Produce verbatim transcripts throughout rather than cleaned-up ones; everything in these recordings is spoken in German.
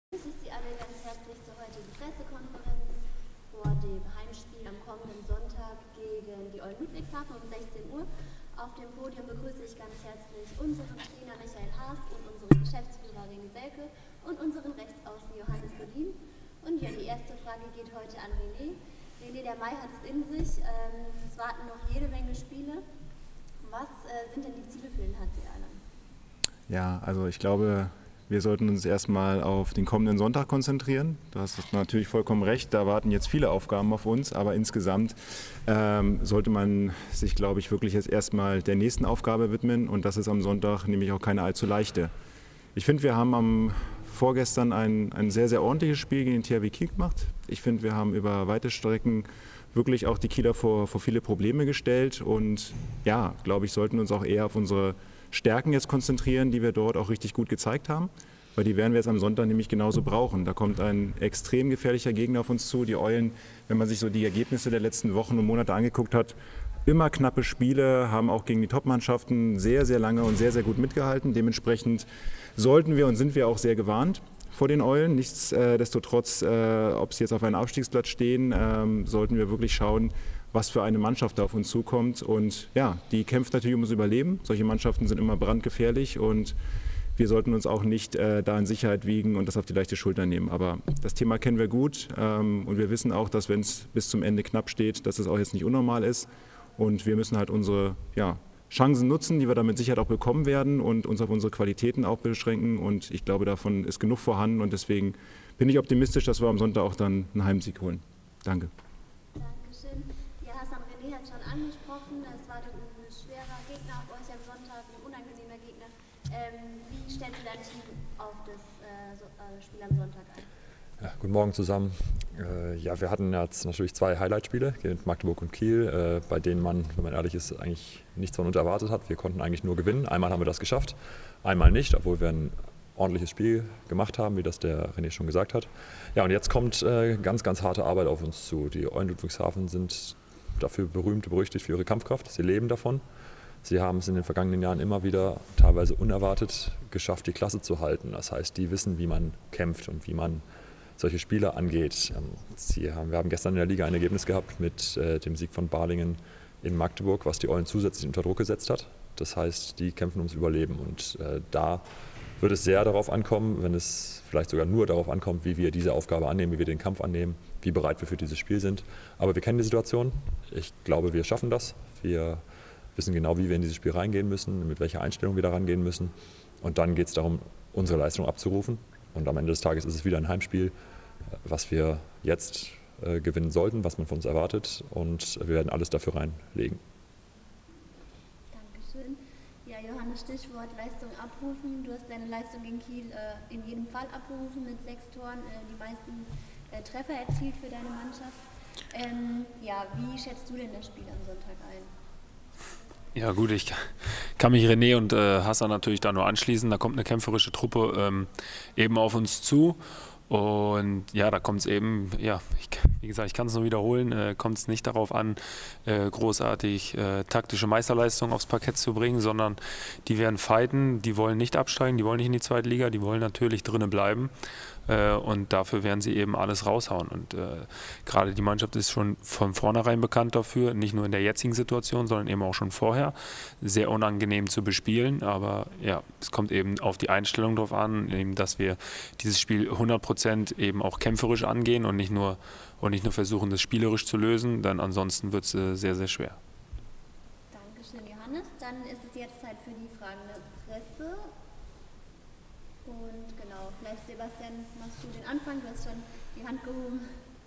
Ich begrüße Sie alle ganz herzlich zur heutigen Pressekonferenz vor dem Heimspiel am kommenden Sonntag gegen die Eulen Ludwigshafen um sechzehn Uhr. Auf dem Podium begrüße ich ganz herzlich unseren Trainer Michael Haas und unseren Geschäftsführer René Selke und unseren Rechtsaußen Johannes Lodin. Und ja, die erste Frage geht heute an René. René, der Mai hat es in sich. Ähm, es warten noch jede Menge Spiele. Was äh, sind denn die Ziele für den H C Erlangen? Ja, also ich glaube, wir sollten uns erstmal auf den kommenden Sonntag konzentrieren. Du hast natürlich vollkommen recht, da warten jetzt viele Aufgaben auf uns, aber insgesamt ähm, sollte man sich, glaube ich, wirklich jetzt erstmal der nächsten Aufgabe widmen und das ist am Sonntag nämlich auch keine allzu leichte. Ich finde, wir haben am vorgestern ein, ein sehr, sehr ordentliches Spiel gegen den T H W Kiel gemacht. Ich finde, wir haben über weite Strecken wirklich auch die Kieler vor, vor viele Probleme gestellt und ja, glaube ich, sollten uns auch eher auf unsere Stärken jetzt konzentrieren, die wir dort auch richtig gut gezeigt haben, weil die werden wir jetzt am Sonntag nämlich genauso brauchen. Da kommt ein extrem gefährlicher Gegner auf uns zu. Die Eulen, wenn man sich so die Ergebnisse der letzten Wochen und Monate angeguckt hat, immer knappe Spiele, haben auch gegen die Top-Mannschaften sehr, sehr lange und sehr, sehr gut mitgehalten. Dementsprechend sollten wir und sind wir auch sehr gewarnt vor den Eulen. Nichtsdestotrotz, äh, ob sie jetzt auf einem Abstiegsplatz stehen, äh, sollten wir wirklich schauen, was für eine Mannschaft da auf uns zukommt. Und ja, die kämpft natürlich um das Überleben. Solche Mannschaften sind immer brandgefährlich und wir sollten uns auch nicht äh, da in Sicherheit wiegen und das auf die leichte Schulter nehmen. Aber das Thema kennen wir gut ähm, und wir wissen auch, dass wenn es bis zum Ende knapp steht, dass es auch jetzt nicht unnormal ist. Und wir müssen halt unsere ja, Chancen nutzen, die wir da mit Sicherheit auch bekommen werden und uns auf unsere Qualitäten auch beschränken. Und ich glaube, davon ist genug vorhanden und deswegen bin ich optimistisch, dass wir am Sonntag auch dann einen Heimsieg holen. Danke. Dankeschön. Ja, Hasan René hat schon angesprochen, es war ein schwerer Gegner auf euch am Sonntag, ein unangenehmer Gegner. Ähm, wie stellst du dein Team auf das äh, so, äh, Spiel am Sonntag ein? Ja, guten Morgen zusammen. Äh, ja, wir hatten jetzt natürlich zwei Highlight-Spiele gegen Magdeburg und Kiel, äh, bei denen man, wenn man ehrlich ist, eigentlich nichts von uns erwartet hat. Wir konnten eigentlich nur gewinnen. Einmal haben wir das geschafft, einmal nicht, obwohl wir ein ordentliches Spiel gemacht haben, wie das der René schon gesagt hat. Ja, und jetzt kommt äh, ganz, ganz harte Arbeit auf uns zu. Die Eulen Ludwigshafen sind dafür berühmt, berüchtigt für ihre Kampfkraft. Sie leben davon. Sie haben es in den vergangenen Jahren immer wieder, teilweise unerwartet, geschafft, die Klasse zu halten. Das heißt, die wissen, wie man kämpft und wie man solche Spiele angeht. Sie haben, wir haben gestern in der Liga ein Ergebnis gehabt mit äh, dem Sieg von Balingen in Magdeburg, was die Eulen zusätzlich unter Druck gesetzt hat. Das heißt, die kämpfen ums Überleben und äh, da wird es sehr darauf ankommen, wenn es vielleicht sogar nur darauf ankommt, wie wir diese Aufgabe annehmen, wie wir den Kampf annehmen, wie bereit wir für dieses Spiel sind. Aber wir kennen die Situation. Ich glaube, wir schaffen das. Wir wissen genau, wie wir in dieses Spiel reingehen müssen, mit welcher Einstellung wir da rangehen müssen. Und dann geht es darum, unsere Leistung abzurufen. Und am Ende des Tages ist es wieder ein Heimspiel, was wir jetzt äh, gewinnen sollten, was man von uns erwartet. Und wir werden alles dafür reinlegen. Dankeschön. Ja, Johannes, Stichwort Leistung abrufen. Du hast deine Leistung gegen Kiel äh, in jedem Fall abgerufen mit sechs Toren, äh, die meisten äh, Treffer erzielt für deine Mannschaft. Ähm, ja, wie schätzt du denn das Spiel am Sonntag ein? Ja gut, ich kann mich René und äh, Hasan natürlich da nur anschließen. Da kommt eine kämpferische Truppe ähm, eben auf uns zu. Und ja, da kommt es eben, ja, ich, wie gesagt, ich kann es nur wiederholen, äh, kommt es nicht darauf an, äh, großartig äh, taktische Meisterleistung aufs Parkett zu bringen, sondern die werden fighten, die wollen nicht absteigen, die wollen nicht in die zweite Liga, die wollen natürlich drinnen bleiben. Äh, und dafür werden sie eben alles raushauen. Und äh, gerade die Mannschaft ist schon von vornherein bekannt dafür, nicht nur in der jetzigen Situation, sondern eben auch schon vorher, sehr unangenehm zu bespielen. Aber ja, es kommt eben auf die Einstellung drauf an, eben, dass wir dieses Spiel hundert Prozent eben auch kämpferisch angehen und nicht nur, und nicht nur versuchen, das spielerisch zu lösen, denn ansonsten wird es äh, sehr, sehr schwer. Dankeschön, Johannes. Dann ist es jetzt Zeit für die Fragen der Presse. Und genau, vielleicht Sebastian, machst du den Anfang, du hast schon die Hand gehoben.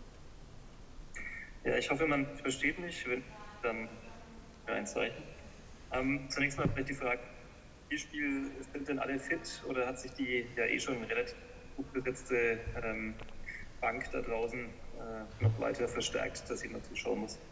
Ja, ich hoffe, man versteht mich, wenn dann für ein Zeichen. Ähm, zunächst mal vielleicht die Frage, wie Spiel sind denn alle fit oder hat sich die ja eh schon relativ gut besetzte ähm, Bank da draußen äh, noch weiter verstärkt, dass jemand zuschauen muss?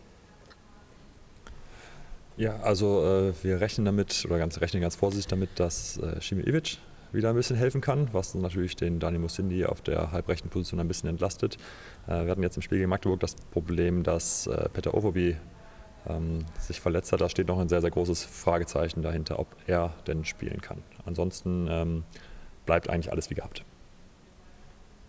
Ja, also äh, wir rechnen damit, oder ganz, rechnen ganz vorsichtig damit, dass äh, Šime Ivić wieder ein bisschen helfen kann, was natürlich den Dani Musindi auf der halbrechten Position ein bisschen entlastet. Äh, wir hatten jetzt im Spiel gegen Magdeburg das Problem, dass äh, Petar Ovobi ähm, sich verletzt hat. Da steht noch ein sehr, sehr großes Fragezeichen dahinter, ob er denn spielen kann. Ansonsten ähm, bleibt eigentlich alles wie gehabt.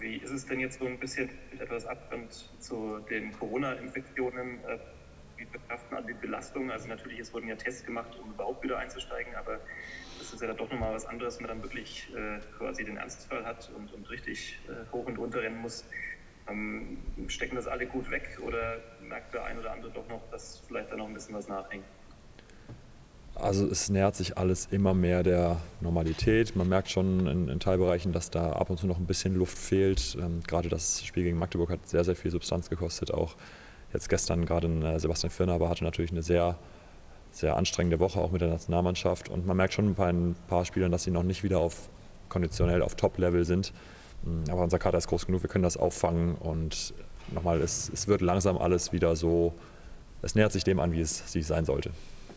Wie ist es denn jetzt so ein bisschen mit etwas Abstand zu den Corona-Infektionen? Wie betrachten alle die Belastung? Also natürlich, es wurden ja Tests gemacht, um überhaupt wieder einzusteigen, aber das ist ja dann doch nochmal was anderes, wenn man dann wirklich äh, quasi den Ernstfall hat und, und richtig äh, hoch und runter rennen muss. Ähm, stecken das alle gut weg oder merkt der ein oder andere doch noch, dass vielleicht da noch ein bisschen was nachhängt? Also es nähert sich alles immer mehr der Normalität. Man merkt schon in, in Teilbereichen, dass da ab und zu noch ein bisschen Luft fehlt. Ähm, gerade das Spiel gegen Magdeburg hat sehr, sehr viel Substanz gekostet. Auch jetzt gestern gerade äh, Sebastian Firner, aber hatte natürlich eine sehr, sehr anstrengende Woche auch mit der Nationalmannschaft. Und man merkt schon bei ein paar Spielern, dass sie noch nicht wieder auf konditionell auf Top-Level sind. Aber unser Kader ist groß genug, wir können das auffangen. Und nochmal, es, es wird langsam alles wieder so, es nähert sich dem an, wie es sich sein sollte.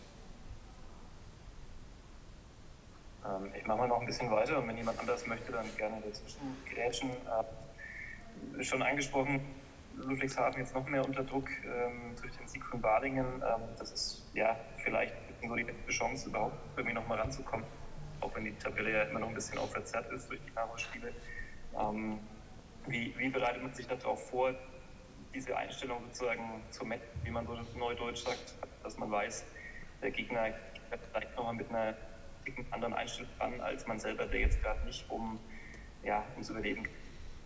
Ich mache mal noch ein bisschen weiter und wenn jemand anders möchte, dann gerne dazwischen grätschen. Äh, schon angesprochen, Ludwigshafen jetzt noch mehr unter Druck ähm, durch den Sieg von Balingen. Ähm, das ist ja vielleicht so die letzte Chance, überhaupt irgendwie noch mal ranzukommen, auch wenn die Tabelle ja immer noch ein bisschen auch verzerrt ist durch die Nachholspiele. Ähm, wie, wie bereitet man sich darauf vor, diese Einstellung sozusagen zu matchen, wie man so neudeutsch sagt, dass man weiß, der Gegner vielleicht nochmal mit einer anderen Einstellung an, als man selber, der jetzt gerade nicht um, ja, ums Überleben geht.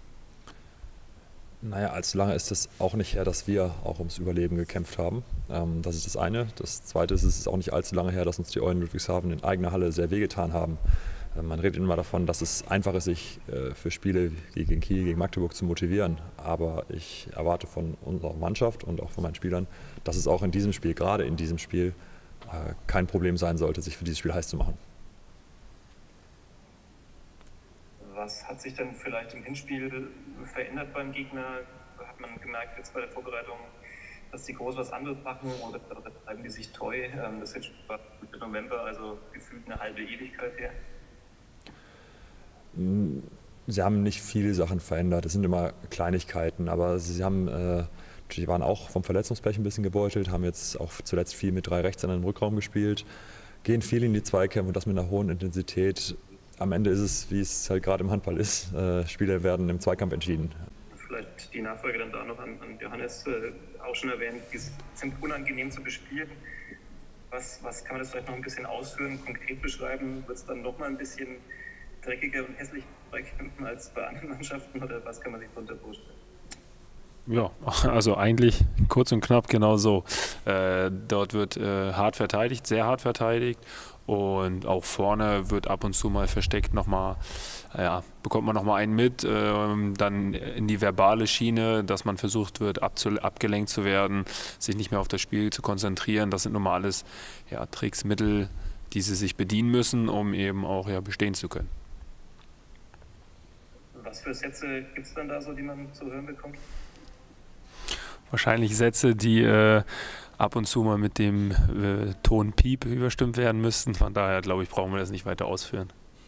Naja, allzu lange ist es auch nicht her, dass wir auch ums Überleben gekämpft haben. Ähm, das ist das eine. Das zweite ist, es ist auch nicht allzu lange her, dass uns die Eulen Ludwigshafen in eigener Halle sehr wehgetan haben. Ähm, man redet immer davon, dass es einfach ist, sich äh, für Spiele wie gegen Kiel, gegen Magdeburg zu motivieren. Aber ich erwarte von unserer Mannschaft und auch von meinen Spielern, dass es auch in diesem Spiel, gerade in diesem Spiel, äh, kein Problem sein sollte, sich für dieses Spiel heiß zu machen. Was hat sich denn vielleicht im Hinspiel verändert beim Gegner? Hat man gemerkt jetzt bei der Vorbereitung, dass die groß was anderes machen oder bleiben die sich treu? Das ist jetzt Mitte November, also gefühlt eine halbe Ewigkeit her. Sie haben nicht viele Sachen verändert, es sind immer Kleinigkeiten, aber sie haben, äh, die waren auch vom Verletzungspech ein bisschen gebeutelt, haben jetzt auch zuletzt viel mit drei Rechtshändern im Rückraum gespielt, gehen viel in die Zweikämpfe und das mit einer hohen Intensität. Am Ende ist es, wie es halt gerade im Handball ist, äh, Spiele werden im Zweikampf entschieden. Vielleicht die Nachfrage dann da noch an, an Johannes, äh, auch schon erwähnt, die sind unangenehm zu bespielen. Was, was kann man das vielleicht noch ein bisschen ausführen, konkret beschreiben? Wird es dann noch mal ein bisschen dreckiger und hässlicher Zweikämpfen als bei anderen Mannschaften oder was kann man sich darunter vorstellen? Ja, also eigentlich kurz und knapp genau so. Äh, dort wird äh, hart verteidigt, sehr hart verteidigt und auch vorne wird ab und zu mal versteckt nochmal, ja, bekommt man nochmal einen mit, äh, dann in die verbale Schiene, dass man versucht wird abgelenkt zu werden, sich nicht mehr auf das Spiel zu konzentrieren. Das sind nun mal alles ja, Tricks, Mittel, die sie sich bedienen müssen, um eben auch ja, bestehen zu können. Was für Sätze gibt es dann da so, die man zu hören bekommt? Wahrscheinlich Sätze, die äh, ab und zu mal mit dem äh, Ton Piep überstimmt werden müssten. Von daher, glaube ich, brauchen wir das nicht weiter ausführen.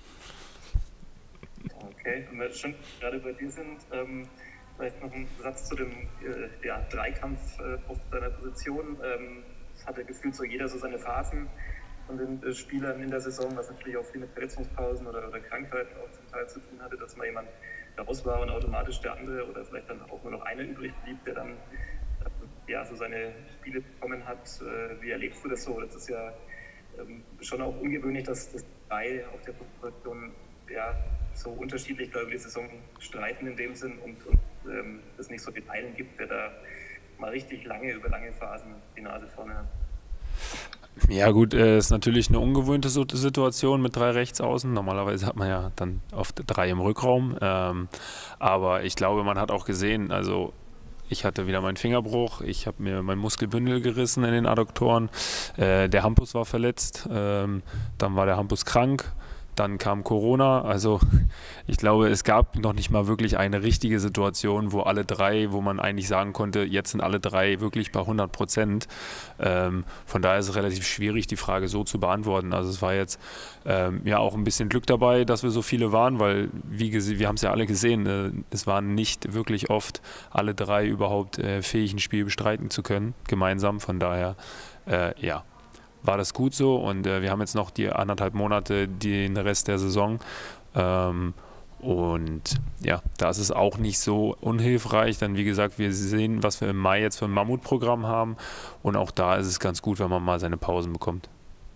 Okay, und wenn wir schon gerade bei dir sind, ähm, vielleicht noch ein Satz zu dem äh, ja, Dreikampf äh, auf deiner Position. Ähm, das hatte gefühlt so jeder so seine Phasen von den äh, Spielern in der Saison, was natürlich auch viel mit Verletzungspausen oder, oder Krankheiten auch zum Teil zu tun hatte, dass mal jemand raus war und automatisch der andere oder vielleicht dann auch nur noch einer übrig blieb, der dann äh, ja, so seine Spiele bekommen hat. Äh, wie erlebst du das so? Das ist ja ähm, schon auch ungewöhnlich, dass das drei auf der Position ja, so unterschiedlich, glaube ich, die Saison streiten in dem Sinn und, und ähm, es nicht so den einen gibt, der da mal richtig lange, über lange Phasen die Nase vorne hat. Ja gut, äh, ist natürlich eine ungewöhnte Situation mit drei Rechtsaußen. Normalerweise hat man ja dann oft drei im Rückraum. Ähm, aber ich glaube, man hat auch gesehen, also ich hatte wieder meinen Fingerbruch, ich habe mir mein Muskelbündel gerissen in den Adduktoren. Äh, der Hampus war verletzt, ähm, dann war der Hampus krank. Dann kam Corona, also ich glaube, es gab noch nicht mal wirklich eine richtige Situation, wo alle drei, wo man eigentlich sagen konnte, jetzt sind alle drei wirklich bei hundert Prozent. Ähm, von daher ist es relativ schwierig, die Frage so zu beantworten. Also es war jetzt ähm, ja auch ein bisschen Glück dabei, dass wir so viele waren, weil wie wir haben es ja alle gesehen, äh, es waren nicht wirklich oft alle drei überhaupt äh, fähig, ein Spiel bestreiten zu können, gemeinsam. Von daher, äh, ja. war das gut so und äh, wir haben jetzt noch die anderthalb Monate den Rest der Saison ähm, Und ja, da ist es auch nicht so unhilfreich. Dann, wie gesagt, wir sehen, was wir im Mai jetzt für ein Mammutprogramm haben. Und auch da ist es ganz gut, wenn man mal seine Pausen bekommt.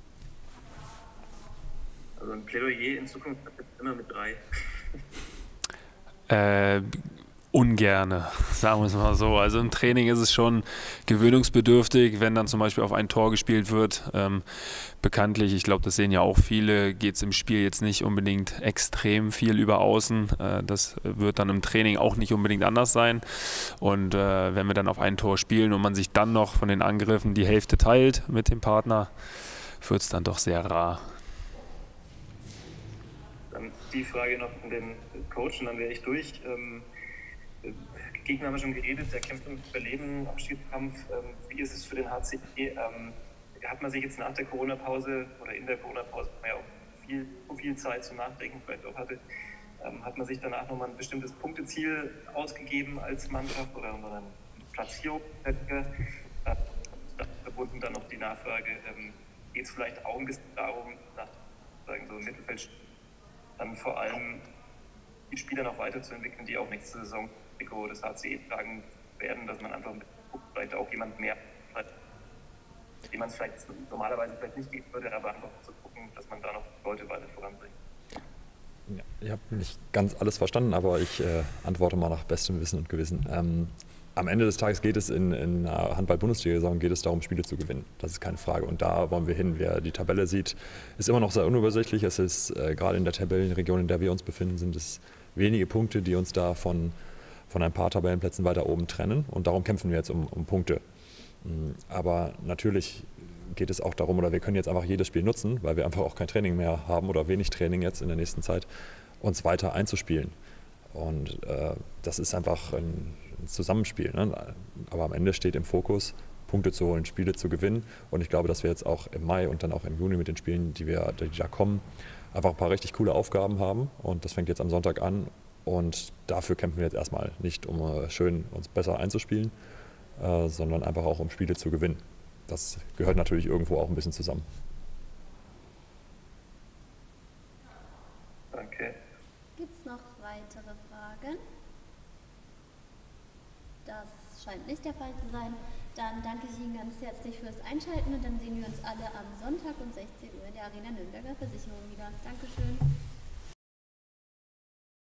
Also ein Plädoyer in Zukunft immer mit drei. Äh, ungerne, sagen wir es mal so. Also im Training ist es schon gewöhnungsbedürftig, wenn dann zum Beispiel auf ein Tor gespielt wird. Ähm, bekanntlich, ich glaube, das sehen ja auch viele, geht es im Spiel jetzt nicht unbedingt extrem viel über Außen. Äh, das wird dann im Training auch nicht unbedingt anders sein. Und äh, wenn wir dann auf ein Tor spielen und man sich dann noch von den Angriffen die Hälfte teilt mit dem Partner, wird es dann doch sehr rar. Dann die Frage noch von den Coach und dann wäre ich durch. Ähm, Gegner haben wir schon geredet, der kämpft ums Überleben, Abschiedskampf. Ähm, wie ist es für den H C E? Ähm, hat man sich jetzt nach der Corona-Pause oder in der Corona-Pause, wo man ja auch viel, viel Zeit zum Nachdenken vielleicht auch hatte, ähm, hat man sich danach nochmal ein bestimmtes Punkteziel ausgegeben als Mannschaft oder eine Platzierung? Äh, verbunden dann noch die Nachfrage, ähm, geht es vielleicht auch ein bisschen darum, nach sagen, so im Mittelfeld dann vor allem die Spieler noch weiterzuentwickeln, die auch nächste Saison Trikot des H C E tragen werden, dass man einfach vielleicht auch jemand mehr hat, den man es vielleicht normalerweise vielleicht nicht geben würde, aber einfach zu gucken, dass man da noch Leute weiter voranbringt. Ja, ich habe nicht ganz alles verstanden, aber ich äh, antworte mal nach bestem Wissen und Gewissen. Ähm, am Ende des Tages geht es in, in einer Handball-Bundesliga-Saison geht es darum, Spiele zu gewinnen. Das ist keine Frage. Und da wollen wir hin. Wer die Tabelle sieht, ist immer noch sehr unübersichtlich. Es ist äh, gerade in der Tabellenregion, in der wir uns befinden, sind es wenige Punkte, die uns da von, von ein paar Tabellenplätzen weiter oben trennen. Und darum kämpfen wir jetzt um, um Punkte. Aber natürlich geht es auch darum, oder wir können jetzt einfach jedes Spiel nutzen, weil wir einfach auch kein Training mehr haben oder wenig Training jetzt in der nächsten Zeit, uns weiter einzuspielen. Und äh, das ist einfach ein, ein Zusammenspiel. Ne? Aber am Ende steht im Fokus, Punkte zu holen, Spiele zu gewinnen. Und ich glaube, dass wir jetzt auch im Mai und dann auch im Juni mit den Spielen, die, wir, die da kommen, einfach ein paar richtig coole Aufgaben haben. Und das fängt jetzt am Sonntag an. Und dafür kämpfen wir jetzt erstmal nicht, um äh, schön uns besser einzuspielen, äh, sondern einfach auch um Spiele zu gewinnen. Das gehört natürlich irgendwo auch ein bisschen zusammen. Danke. Gibt es noch weitere Fragen? Das scheint nicht der Fall zu sein. Dann danke ich Ihnen ganz herzlich fürs Einschalten und dann sehen wir uns alle am Sonntag um sechzehn Uhr in der Arena Nürnberger Versicherung wieder. Dankeschön.